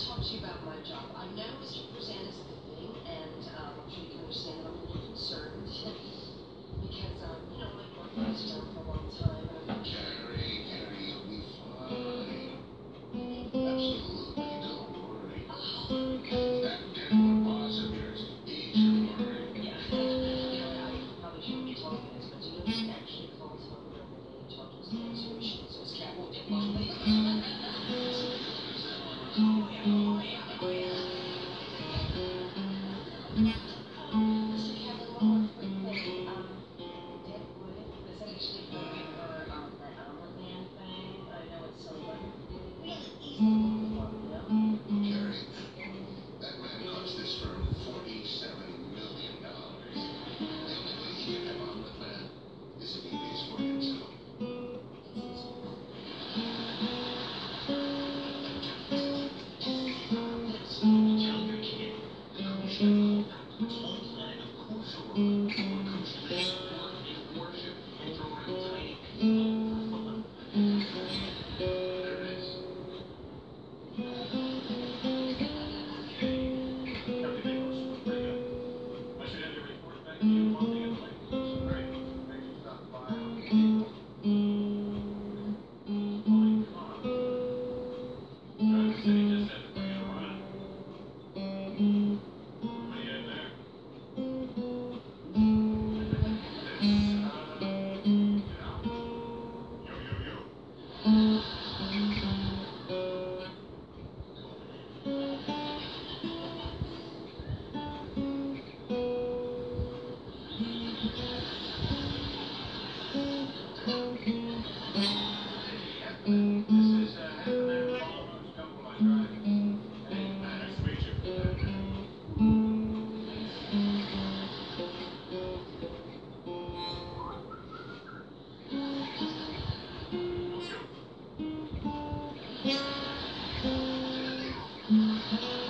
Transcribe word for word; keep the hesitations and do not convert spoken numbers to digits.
talk to you about my job. I know Mister Kruzan is leaving, and um, I'm sure you can understand that I'm a little concerned because, um, you know, I've worked for this job for a long time. And I'm Carrie, Carrie, you'll be fine. Absolutely, don't worry. oh, That Deadwood boss of yours, he's your worry. yeah. You know, I probably shouldn't be telling you this, but do you know he actually calls home every day and talks to his intuition, so his cat won't get lonely. Oh, yeah, oh, yeah, oh, yeah. Mister Kevin, one more quick thing. Um, Deadwood is actually going for um, that Omelet Man thing. I know it's so funny. We have to eat it for them. Carrie, that man cost this firm forty-seven million dollars. The only way he can have Omelet Man is if he pays for it himself. Tell your kid that Kushner his whole plan of Kusaruk, where Kush lives, work, and worship, and throw around tiny people for fun. There is. Everything looks pretty good. I should have your report back to you Monday at the latest. Great. Thanks for stopping by. Fine, come on. Driver said he just had to bring it around. What do you got there? Yo, yo, yo. This is uh, Anthony Ballroom's Couple on Drive. Hey, nice to meet you. Yeah.